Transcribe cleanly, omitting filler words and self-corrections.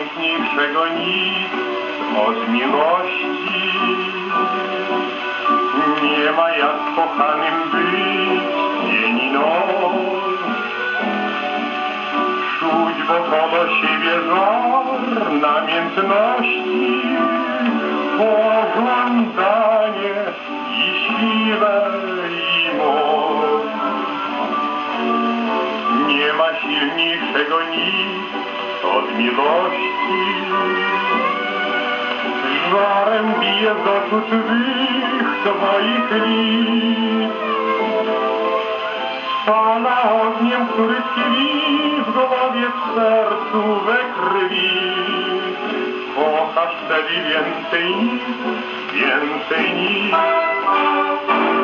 piękniejszego nic od miłości. Nie ma jak kochanym być dzień i noc, czuć wokoło siebie żar namiętności, pożądanie i siłę i moc. Nie ma silniejszego nic od miłości. Żarem bije z oczu twych twoich lic, spala ogniem, który tkwi w głowie, w sercu, we krwi. Kochasz wtedy więcej nic, więcej nic.